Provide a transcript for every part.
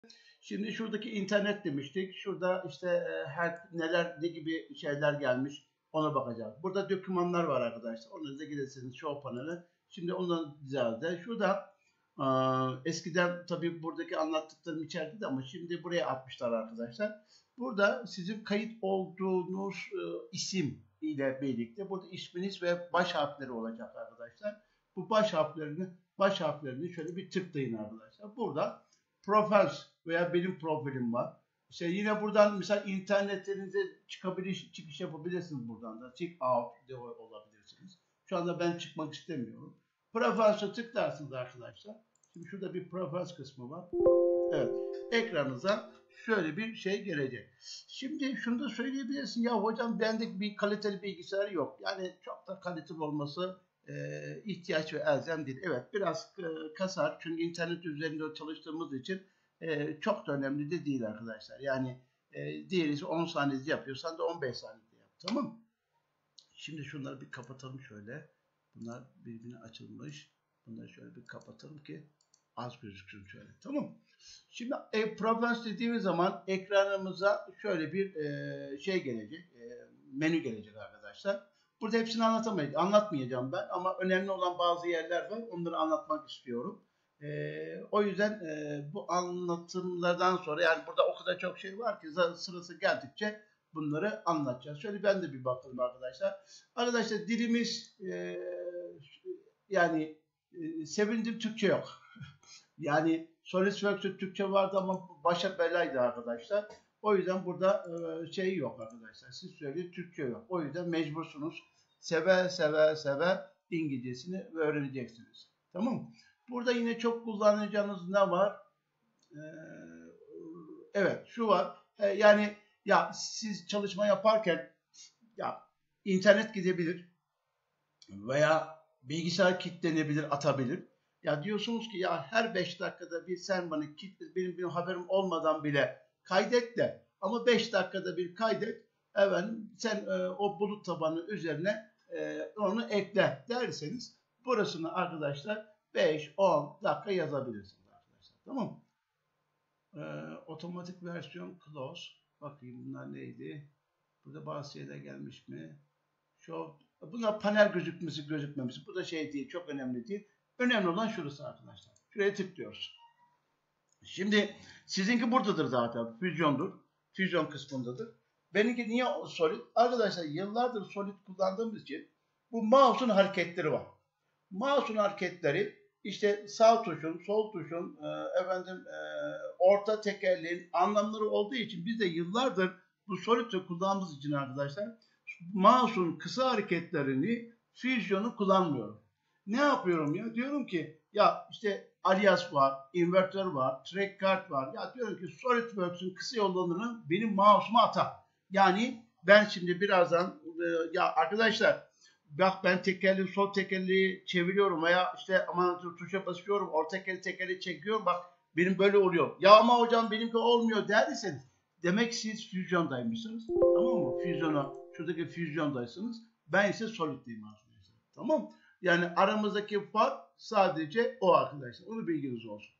Şimdi şuradaki internet demiştik. Şurada işte ne gibi şeyler gelmiş ona bakacağız. Burada dokümanlar var arkadaşlar. Onunla gidersiniz show paneli. Şimdi ondan ziyade şurada eskiden tabii buradaki anlattıklarım içeride ama şimdi buraya atmışlar arkadaşlar. Burada sizin kayıt olduğunuz isim ile birlikte burada isminiz ve baş harfleri olacak arkadaşlar. Bu baş harflerini şöyle bir tıklayın arkadaşlar. Burada profil veya benim profilim var. İşte yine buradan mesela internetlerinize çıkış yapabilirsiniz buradan da. Check out de olabilirsiniz. Şu anda ben çıkmak istemiyorum. Profil'e tıklarsınız arkadaşlar. Şimdi şurada bir profil kısmı var. Evet. Ekranınıza şöyle bir şey gelecek. Şimdi şunu da söyleyebilirsin. Ya hocam bende bir kaliteli bilgisayar yok. Yani çok da kaliteli olması ihtiyaç ve elzem değil. Evet biraz kasar. Çünkü internet üzerinde çalıştığımız için çok da önemli de değil arkadaşlar. Yani diğerisi 10 saniyede yapıyorsan da 15 saniyede yap. Tamam. Şimdi şunları bir kapatalım şöyle. Bunlar birbirine açılmış. Bunları şöyle bir kapatalım ki az gözüksün şöyle. Tamam. Şimdi Programs dediğimiz zaman ekranımıza şöyle bir şey gelecek. Menü gelecek arkadaşlar. Burada hepsini anlatmayacağım ben ama önemli olan bazı yerler var. Onları anlatmak istiyorum. O yüzden bu anlatımlardan sonra yani burada o kadar çok şey var ki sırası geldikçe bunları anlatacağız. Şöyle ben de bir bakalım arkadaşlar. Arkadaşlar dilimiz yani sevindim Türkçe yok. Yani SolidWorks'te Türkçe vardı ama başa belaydı arkadaşlar. O yüzden burada şey yok arkadaşlar. Siz söyleyin Türkçe yok. O yüzden mecbursunuz. Seve İngilizcesini öğreneceksiniz. Tamam mı? Burada yine çok kullanacağınız ne var? Evet şu var. Yani ya siz çalışma yaparken ya internet gidebilir veya bilgisayar kilitlenebilir, atabilir. Ya diyorsunuz ki ya her 5 dakikada bir sen bana benim haberim olmadan bile kaydet de ama 5 dakikada bir kaydet. Evet sen o bulut tabanı üzerine onu ekle derseniz burasını arkadaşlar 5-10 dakika yazabilirsiniz arkadaşlar. Tamam mı? Otomatik versiyon close. Bakayım bunlar neydi? Burada bazı şeyler gelmiş mi? Buna panel gözükmemesi. Bu da şey değil, çok önemli değil. Önemli olan şurası arkadaşlar. Şuraya tıklıyoruz. Şimdi sizinki buradadır zaten. Füzyondur. Füzyon kısmındadır. Benimki niye Solid? Arkadaşlar yıllardır Solid kullandığımız için bu mouse'un hareketleri var. Mouse'un hareketleri işte sağ tuşun, sol tuşun, orta tekerleğin anlamları olduğu için biz de yıllardır bu Solid'de kullandığımız için arkadaşlar mouse'un kısa hareketlerini Fusion'u kullanmıyorum. Ne yapıyorum ya? Diyorum ki ya işte alias var, inverter var, track card var. Ya diyorum ki SolidWorks'un kısa yollarını benim mouse'uma atar. Yani ben şimdi birazdan ya arkadaşlar bak ben sol tekerleği çeviriyorum veya işte aman tuşa basıyorum, orta tekerleği çekiyorum bak benim böyle oluyor. Ya ama hocam benimki olmuyor derseniz demek siz Fusion'daymışsınız. Tamam mı? Şuradaki Fusion'daysınız. Ben ise Solid'deyim arkadaşlar. Tamam. Yani aramızdaki fark sadece o arkadaşlar. Onu bilginiz olsun.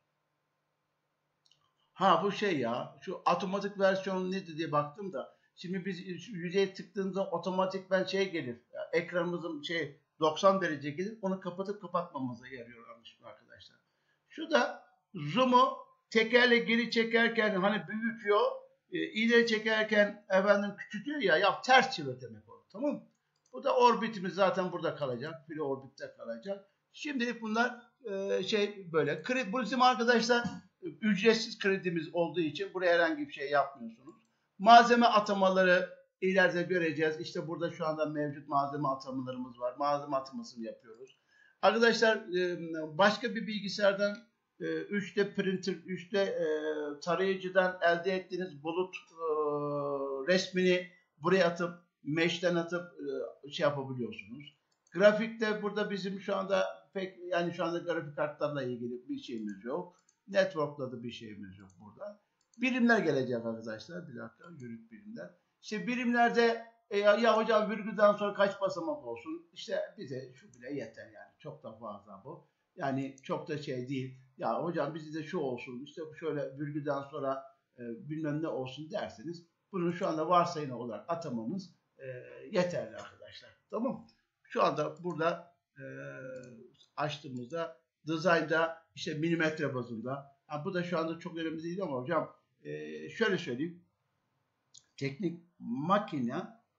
Ha bu şey ya. Şu otomatik versiyon nedir diye baktım da. Şimdi biz yüzeye tıktığımızda otomatik şey gelir. Yani ekranımızın 90 derece gelir. Onu kapatıp kapatmamıza yarıyor arkadaşlar. Şu da zoom'u tekerle geri çekerken hani büyütüyor. İleri çekerken küçültüyor ya ters çevir demek o. Tamam mı? Bu da orbitimiz zaten burada kalacak. Filo orbitte kalacak. Şimdilik bunlar böyle. Bu bizim arkadaşlar ücretsiz kredimiz olduğu için buraya herhangi bir şey yapmıyorsunuz. Malzeme atamaları ileride göreceğiz. İşte burada şu anda mevcut malzeme atamalarımız var. Malzeme atamasını yapıyoruz. Arkadaşlar başka bir bilgisayardan 3D printer, 3D tarayıcıdan elde ettiğiniz bulut resmini buraya atıp mesh'ten atıp şey yapabiliyorsunuz. Grafikte burada bizim şu anda şu anda grafik kartlarla ilgili bir şeyimiz yok. Network'la da bir şeyimiz yok burada. Birimler gelecek arkadaşlar. Bir dakika. Yürüt birimler. İşte birimlerde ya hocam virgülden sonra kaç basamak olsun? İşte bize şu bile yeter yani. Çok da fazla bu. Yani çok da şey değil. Ya hocam bizde şu olsun, işte şöyle virgülden sonra bilmem ne olsun derseniz bunu şu anda varsayılan olarak atamanız yeterli arkadaşlar. Tamam. Şu anda burada açtığımızda design'da işte milimetre bazında. Ha, bu da şu anda çok önemli değil ama hocam şöyle söyleyeyim. Teknik makine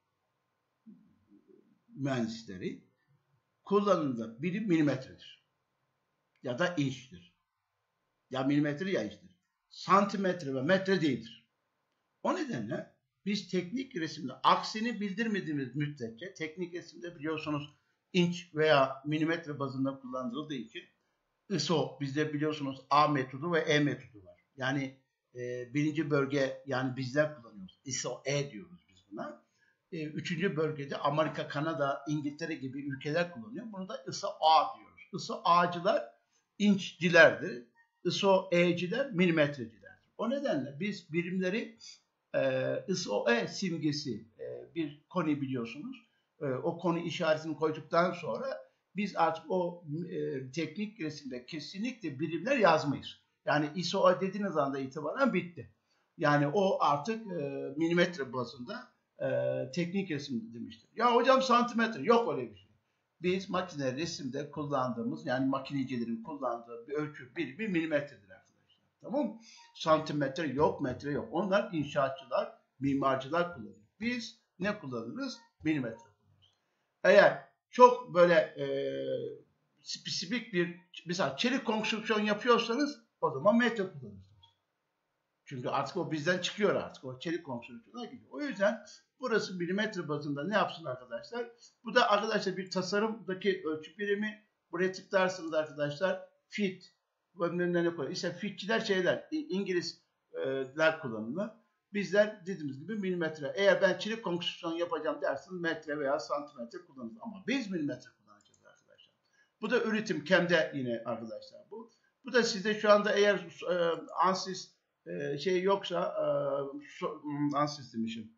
mühendisleri kullanımda birim milimetredir. Ya da inçtir. Ya milimetre ya inçtir. Santimetre ve metre değildir. O nedenle biz teknik resimde aksini bildirmediğimiz müddetçe teknik resimde biliyorsunuz inç veya milimetre bazında kullanıldığı için ISO bizde biliyorsunuz A metodu ve E metodu var. Yani birinci bölge yani bizler kullanıyoruz. ISO E diyoruz biz buna. Üçüncü bölgede Amerika, Kanada, İngiltere gibi ülkeler kullanıyor. Bunu da ISO A diyoruz. ISO A'cılar inçcilerdir. ISO E'ciler milimetrecilerdir. O nedenle biz birimleri ISO E simgesi bir konu biliyorsunuz. O konu işaretini koyduktan sonra biz artık o teknik resimde kesinlikle birimler yazmayız. Yani ISO dediğiniz anda itibaren bitti. Yani o artık milimetre bazında teknik resim demiştir. Ya hocam santimetre yok öyle bir şey. Biz makine resimde kullandığımız yani makinecilerin kullandığı bir ölçü birimi milimetredir arkadaşlar. Tamam mı? Santimetre yok, metre yok. Onlar inşaatçılar, mimarcılar kullanır. Biz ne kullanırız? Milimetre kullanırız. Eğer çok böyle spesifik bir mesela çelik konstrüksiyon yapıyorsanız o zaman metre kullanırsınız. Çünkü artık o bizden çıkıyor artık. O çelik konstrüksiyona gidiyor. O yüzden burası milimetre bazında ne yapsın arkadaşlar? Bu da arkadaşlar bir tasarımdaki ölçü birimi. Buraya tıklarsınız arkadaşlar. Fit. Ne koyuyor? İşte fitçiler şeyler. İngilizler kullanılır. Bizler dediğimiz gibi milimetre. Eğer ben çelik konstrüksiyon yapacağım dersiniz metre veya santimetre kullanırız. Ama biz milimetre kullanacağız arkadaşlar. Bu da üretim. KEM'de yine arkadaşlar bu. Bu da sizde şu anda eğer ANSYS şey yoksa ANSYS demişim.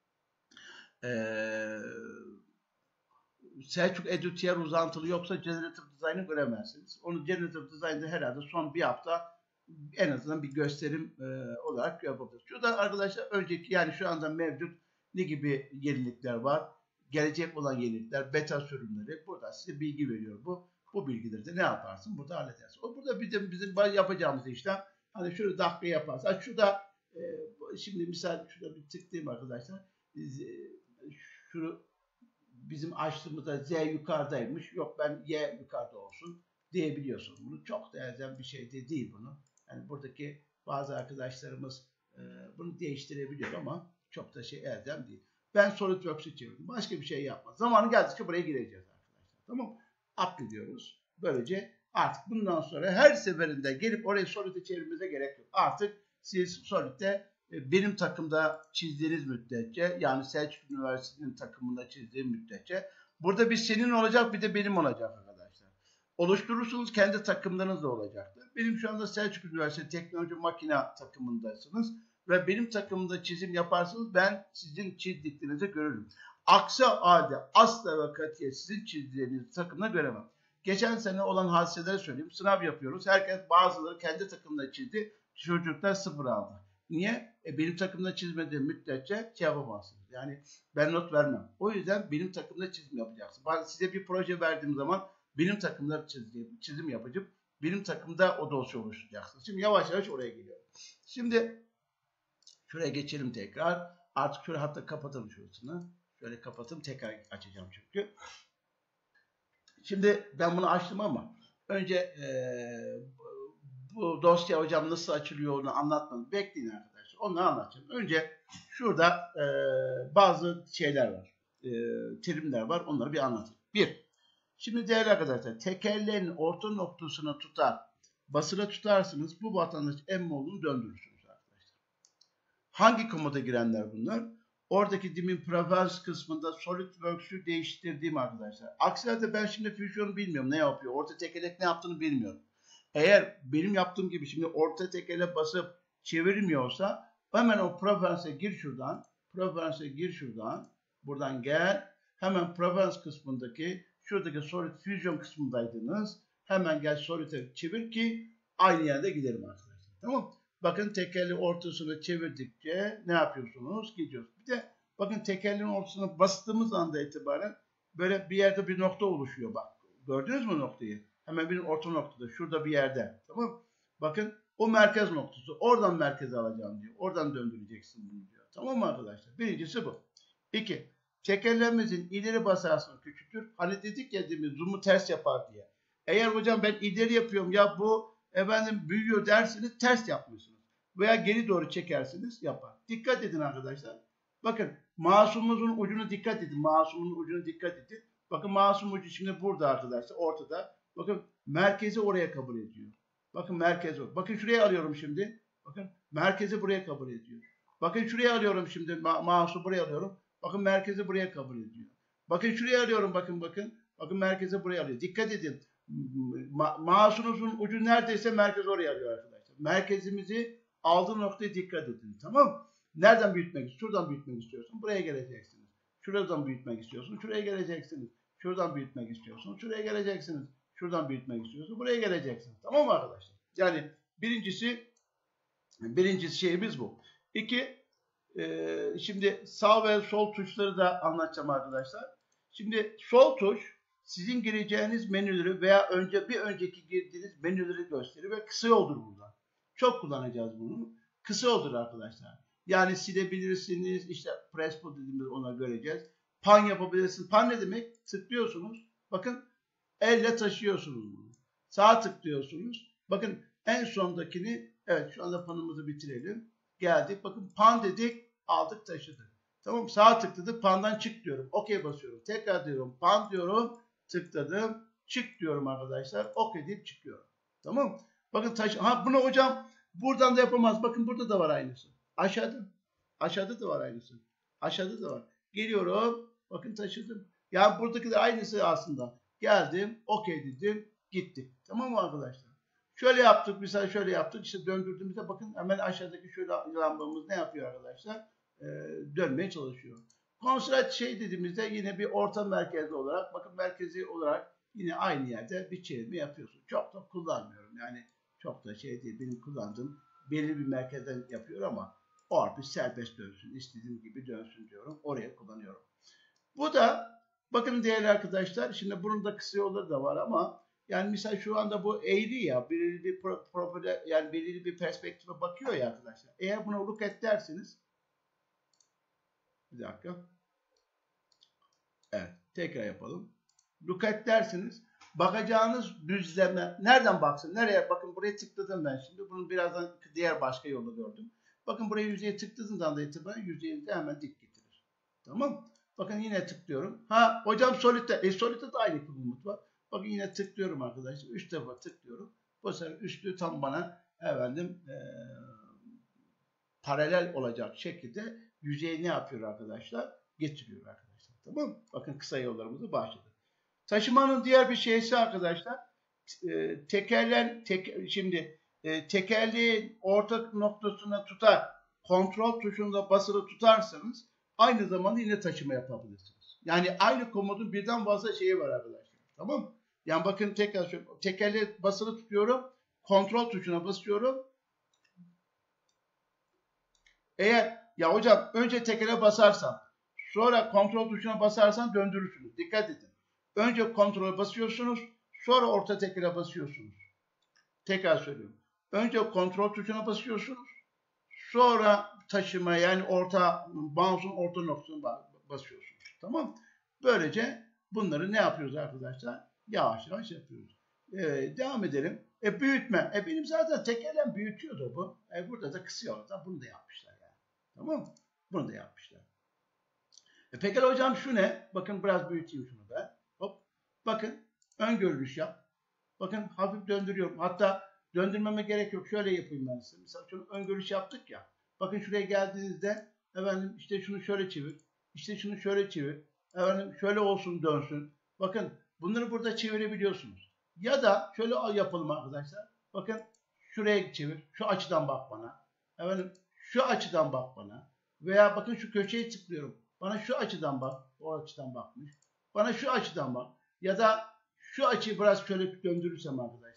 Selçuk Edutier uzantılı yoksa Generative Design'ı göremezsiniz. Onu Generative Design'da herhalde son bir hafta en azından bir gösterim olarak yapabiliriz. Şurada arkadaşlar önceki yani şu anda mevcut ne gibi yenilikler var? Gelecek olan yenilikler, beta sürümleri. Burada size bilgi veriyor bu. Bu bilgileri de ne yaparsın? Burada halledersin. O burada bizim yapacağımız işlem hani şöyle dakika yaparsan. Şurada şimdi misal şurada bir tıklayayım arkadaşlar. Şunu bizim açtığımızda Z yukarıdaymış. Yok ben Y yukarıda olsun diyebiliyorsunuz. Bunu çok da elzem bir şey de değil bunu. Yani buradaki bazı arkadaşlarımız bunu değiştirebiliyor ama çok da şey elzem değil. Ben SolidWorks'u çevirdim. Başka bir şey yapmaz. Zamanı geldikçe buraya gireceğiz arkadaşlar. Tamam mı? Upload'luyoruz. Böylece artık bundan sonra her seferinde gelip oraya Solid'e çevirmemize gerek yok. Artık siz Solid'de benim takımda çizdiğiniz müddetçe yani Selçuk Üniversitesi'nin takımında çizdiğim müddetçe burada bir senin olacak bir de benim olacak arkadaşlar. Oluşturursunuz kendi takımlarınız da olacaktır. Benim şu anda Selçuk Üniversitesi Teknoloji Makina takımındasınız ve benim takımımda çizim yaparsanız ben sizin çizdiklerinizi görürüm. Aksi halde asla ve katiyen sizin çizdiğiniz takımda göremem. Geçen sene olan hadiseleri söyleyeyim. Sınav yapıyoruz. Herkes bazıları kendi takımında çizdi. Çocuklar 0 aldı. Niye? Benim takımda çizmediğim müddetçe şey yapamazsınız. Yani ben not vermem. O yüzden benim takımda çizim yapacaksınız. Ben size bir proje verdiğim zaman benim takımda çizim yapacağım. Benim takımda o dosya oluşturacaksınız. Şimdi yavaş yavaş oraya geliyorum. Şimdi şuraya geçelim tekrar. Artık şöyle hatta kapatalım şurasını. Şöyle kapatıp tekrar açacağım çünkü. Şimdi ben bunu açtım ama önce bu dosya hocam nasıl açılıyor onu anlatmadım. Bekleyin arkadaşlar. Onu anlatacağım. Önce şurada bazı şeyler var. Terimler var. Onları bir anlatayım. Şimdi değerli arkadaşlar tekerleğin orta noktasını tutar. Basılı tutarsınız. Bu vatandaş emmoğlunu döndürürsünüz arkadaşlar. Hangi komuta girenler bunlar? Oradaki dimin preference kısmında SolidWorks'ü değiştirdiğim arkadaşlar. Aksi halde ben şimdi Fusion'u bilmiyorum ne yapıyor. Orta tekerlek ne yaptığını bilmiyorum. Eğer benim yaptığım gibi şimdi orta tekele basıp çevirmiyorsa hemen o preference'e gir şuradan. Preference'e gir şuradan. Buradan gel. Hemen preference kısmındaki şuradaki Solid Fusion kısmındaydınız. Hemen gel Solid'e çevir ki aynı yerde giderim arkadaşlar. Tamam. Bakın tekerli ortasını çevirdikçe ne yapıyorsunuz? Gidiyoruz. Bir de bakın tekerlerin ortasına bastığımız anda itibaren böyle bir yerde bir nokta oluşuyor bak. Gördünüz mü noktayı? Hemen bir orta noktada. Şurada bir yerde. Tamam. Bakın o merkez noktası. Oradan merkeze alacağım diyor. Oradan döndüreceksin bunu diyor. Tamam mı arkadaşlar? Birincisi bu. 2. Tekerlememizin ileri basarsan küçültür. Hani dedik ya demin zoom'u ters yapar diye. Eğer hocam ben ileri yapıyorum ya bu büyüyor dersiniz ters yapmıyorsunuz. Veya geri doğru çekersiniz yapar. Dikkat edin arkadaşlar. Bakın mouse'umuzun ucuna dikkat edin. Mouse'umun ucuna dikkat edin. Bakın mouse'um ucu şimdi burada arkadaşlar ortada. Bakın merkezi oraya kabul ediyor. Bakın merkez o. Bakın şuraya alıyorum şimdi. Bakın merkezi buraya kabul ediyor. Bakın şuraya alıyorum şimdi. Mouse'u buraya alıyorum. Bakın merkezi buraya kabul ediyor. Bakın şuraya alıyorum bakın. Bakın merkezi buraya alıyor. Dikkat edin. Mouse'unuzun ucu neredeyse merkez oraya alıyor arkadaşlar. Merkezimizi aldığı noktaya dikkat edin. Tamam mı? Nereden büyütmek istiyorsun? Şuradan büyütmek istiyorsun. Buraya geleceksiniz. Şuradan büyütmek istiyorsun. Şuraya geleceksiniz. Şuradan büyütmek istiyorsun. Şuraya geleceksiniz. Şuradan büyütmek istiyorsun. Buraya geleceksiniz. Tamam mı arkadaşlar? Yani birincisi şeyimiz bu. 2. Şimdi sağ ve sol tuşları da anlatacağım arkadaşlar. Şimdi sol tuş sizin gireceğiniz menüleri veya bir önceki girdiğiniz menüleri gösterir ve kısa yoldur burada. Çok kullanacağız bunu. Kısa yoldur arkadaşlar. Yani silebilirsiniz. İşte press pull dediğimiz ona göreceğiz. Pan yapabilirsiniz. Pan ne demek? Tıklıyorsunuz. Bakın elle taşıyorsunuz bunu. Sağ tıklıyorsunuz. Bakın en sondakini evet şu anda panımızı bitirelim. Geldik. Bakın pan dedik. Aldık taşıdık. Tamam. Sağ tıkladık. Pandan çık diyorum. OK basıyorum. Tekrar diyorum. Pan diyorum. Tıkladım. Çık diyorum arkadaşlar. OK deyip çıkıyorum. Tamam. Bakın bunu hocam buradan da yapamaz. Bakın burada da var aynısı. Aşağıda. Aşağıda da var aynısı. Aşağıda da var. Geliyorum. Bakın taşıdım. Yani buradaki de aynısı aslında. Geldim. OK dedim. Gittik. Tamam mı arkadaşlar? Şöyle yaptık. Mesela şöyle yaptık. İşte döndürdüğümüzde bakın hemen aşağıdaki şöyle lambamız ne yapıyor arkadaşlar? Dönmeye çalışıyor. Konstrat dediğimizde yine bir orta merkezli olarak bakın merkezi olarak yine aynı yerde bir çevirme yapıyorsun. Çok da kullanmıyorum. Yani çok da değil. Benim kullandığım belirli bir merkezden yapıyor ama o harfi serbest dönsün. İstediğim gibi dönsün diyorum. Oraya kullanıyorum. Bu da bakın değerli arkadaşlar. Şimdi bunun da kısa yolları da var ama yani mesela şu anda bu eğri ya belirli bir yani belirli bir perspektife bakıyor ya arkadaşlar. Eğer buna look at derseniz bir dakika. Evet. Tekrar yapalım. Look at derseniz bakacağınız düzleme nereden baksın? Nereye? Bakın buraya tıkladım ben şimdi. Bunu birazdan diğer başka yolla gördüm. Bakın buraya yüzeye tıkladığından da itibaren yüzeyi de hemen dik getirir. Tamam. Bakın yine tıklıyorum. Ha hocam Solid'de. Solid'de de aynı komut var. Bakın yine tıklıyorum arkadaşlar. Üst tarafa tıklıyorum. Bu sefer üstü tam bana paralel olacak şekilde yüzeyi ne yapıyor arkadaşlar? Getiriyor arkadaşlar. Tamam mı? Bakın kısa yollarımızı başladık. Taşımanın diğer bir şeysi arkadaşlar tekerleğin orta noktasına tutar kontrol tuşunda basılı tutarsanız aynı zamanda yine taşıma yapabilirsiniz. Yani aynı komutun birden fazla şeyi var arkadaşlar. Tamam mı? Yani bakın tekrar tekerleği basılı tutuyorum. Kontrol tuşuna basıyorum. Eğer ya hocam önce tekere basarsam sonra kontrol tuşuna basarsan döndürürsünüz. Dikkat edin. Önce kontrole basıyorsunuz. Sonra orta tekere basıyorsunuz. Tekrar söylüyorum. Önce kontrol tuşuna basıyorsunuz. Sonra taşıma yani mouse'un orta noktasına basıyorsunuz. Tamam mı? Böylece bunları ne yapıyoruz arkadaşlar? Yavaş yavaş yapıyoruz. Devam edelim. Büyütme. Benim zaten tekerlem büyütüyordu bu. Burada da kısıyorlar. Bunu da yapmışlar yani. Tamam mı? Bunu da yapmışlar. Pekala hocam şu ne? Bakın biraz büyüteyim şunu da. Hop. Bakın ön görünüş yap. Bakın hafif döndürüyorum. Hatta döndürmeme gerek yok. Şöyle yapayım ben size. Mesela şunu ön görünüş yaptık ya. Bakın şuraya geldiğinizde işte şunu şöyle çevir. İşte şunu şöyle çevir. Şöyle olsun dönsün. Bakın bunları burada çevirebiliyorsunuz. Ya da şöyle yapalım arkadaşlar. Bakın şuraya çevir. Şu açıdan bak bana. Şu açıdan bak bana. Veya bakın şu köşeye tıklıyorum. Bana şu açıdan bak. O açıdan bakmış. Bana şu açıdan bak. Ya da şu açıyı biraz şöyle döndürürsem arkadaşlar.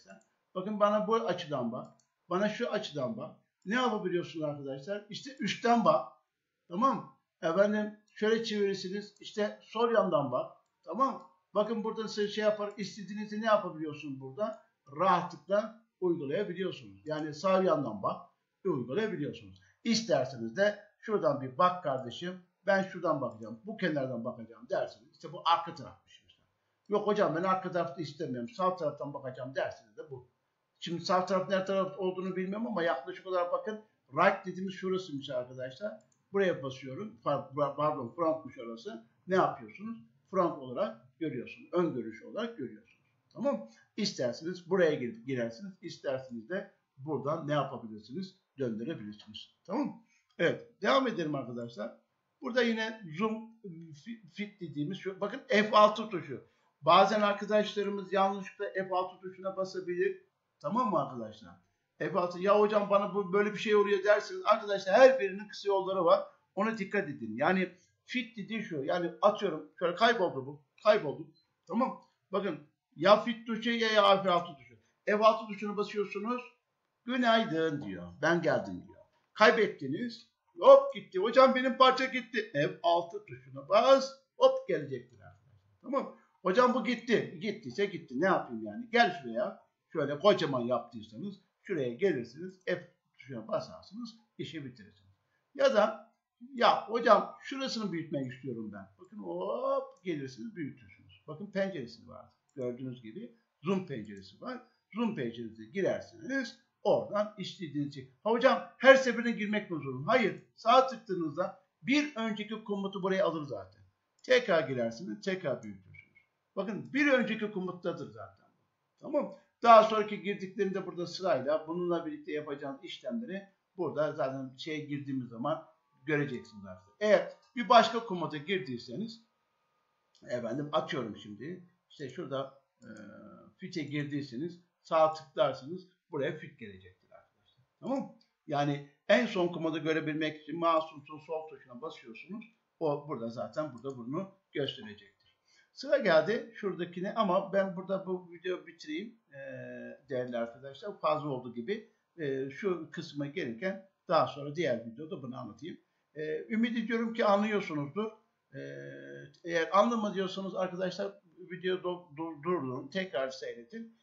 Bakın bana bu açıdan bak. Bana şu açıdan bak. Ne yapabiliyorsunuz arkadaşlar? İşte üstten bak. Tamam mı? Efendim şöyle çevirirsiniz. İşte sol yandan bak. Tamam mı? Bakın burada size şey yapar. İstediğinizi ne yapabiliyorsunuz burada? Rahatlıkla uygulayabiliyorsunuz. Yani sağ yandan bak. Uygulayabiliyorsunuz. İsterseniz de şuradan bir bak kardeşim. Ben şuradan bakacağım. Bu kenardan bakacağım dersiniz. İşte bu arka tarafmış. Yok hocam ben arka tarafta istemiyorum. Sağ taraftan bakacağım dersiniz de bu. Şimdi sağ taraf ne taraf olduğunu bilmiyorum ama yaklaşık olarak bakın. Right dediğimiz şurasıymış arkadaşlar. Buraya basıyorum. Pardon, frontmuş orası. Ne yapıyorsunuz? Front olarak görüyorsunuz. Ön görüş olarak görüyorsunuz. Tamam. İsterseniz buraya girersiniz. İsterseniz de buradan ne yapabilirsiniz? Döndürebilirsiniz. Tamam. Evet. Devam edelim arkadaşlar. Burada yine zoom fit dediğimiz şu. Bakın F6 tuşu. Bazen arkadaşlarımız yanlışlıkla F6 tuşuna basabilir. Tamam mı arkadaşlar? F6 ya hocam bana bu böyle bir şey oluyor dersiniz. Arkadaşlar her birinin kısa yolları var. Ona dikkat edin. Yani fit dediği şu. Yani atıyorum şöyle kayboldu bu. Kayboldu. Tamam. Bakın ya fit tuşu ya F6 tuşu. F6 tuşuna basıyorsunuz. Günaydın diyor. Ben geldim diyor. Kaybettiniz. Hop gitti. Hocam benim parça gitti. F6 tuşuna bas. Hop gelecektir arkadaşlar. Tamam. Hocam bu gitti. Gittiyse gitti. Ne yapayım yani? Gel şuraya. Şöyle kocaman yaptıysanız şuraya gelirsiniz. F tuşuna basarsınız. İşi bitirirsiniz. Ya da ya hocam şurasını büyütmek istiyorum ben. Bakın hop gelirsiniz büyütürsünüz. Bakın penceresi var. Gördüğünüz gibi zoom penceresi var. Zoom penceresine girersiniz. Oradan istediğiniz şey. Hocam her seferine girmek mi zorunda? Hayır. Sağ tıkladığınızda bir önceki komutu buraya alır zaten. Tekrar girersiniz. Tekrar büyütürsünüz. Bakın bir önceki komuttadır zaten. Tamam. Daha sonraki girdiklerinde burada sırayla bununla birlikte yapacağınız işlemleri burada zaten girdiğimiz zaman göreceksiniz artık. Eğer bir başka komuta girdiyseniz efendim atıyorum şimdi. İşte şurada fit'e girdiyseniz sağ tıklarsınız. Buraya fit gelecektir arkadaşlar. Tamam mı? Yani en son komodu görebilmek için mouse'un sol tuşuna basıyorsunuz. O burada zaten bunu gösterecektir. Sıra geldi şuradakine ama ben burada bu videoyu bitireyim değerli arkadaşlar. Fazla oldu gibi. Şu kısma gelirken daha sonra diğer videoda bunu anlatayım. Ümit ediyorum ki anlıyorsunuzdur. Eğer anlamadıysanız arkadaşlar videoyu durdurun. Tekrar seyredin.